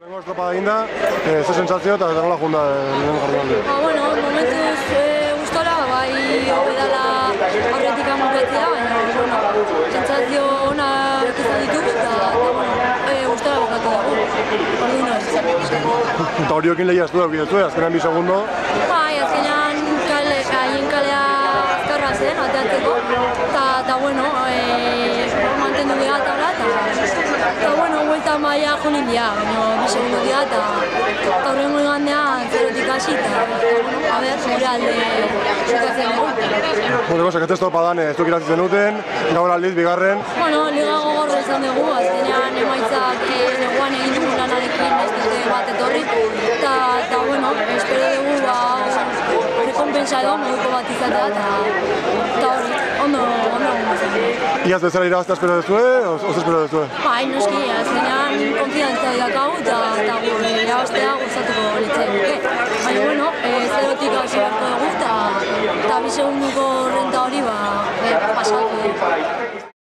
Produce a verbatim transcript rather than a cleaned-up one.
Tengo estropada eginda, ze sentsazio eta nola joan da lehen jardunaldia? Ba, bueno, momentuz gustora, bai hobe dela aurretik bukatzea, baina, bueno, sentsazio onak izan dituz, eta, bueno, gustora bukatu dugu, orduan. Eta horiokin lehiaztu da bidezu, azkenean bi segundo? Bai, azkenean haien kalea azkarra zen, ateatzeko, eta, bueno, mantendu dira tabla, eta, bueno, buelta maia jo nindia, baina bi segundo dira, eta horrengo igandean zerotik hasi, eta, bueno, a ber, gure alde zukatzen dugu. Bueno, sakatze estropadan ez duk irazitzen duten, gaur aldiz, bigarren? Bueno, liga gogorra izan dugu, azkenean emaitzak neguan egin dugu lanarekin ez dute bat etorri, eta, bueno, espero dugu, ba, rekompensa edo, moduko bat izatea, eta hori, ondo, ondo egun. Iaz bezala irabaztea espero duzue, oz espero duzue? Bai, noski, azkenean konfidantzia dakagu, eta gure irabaztea gustatuko litzaiguke. Baina, bueno, zerotik hasi beharko dugu, eta bi segunduko renta hori, ba, pasatu dugu.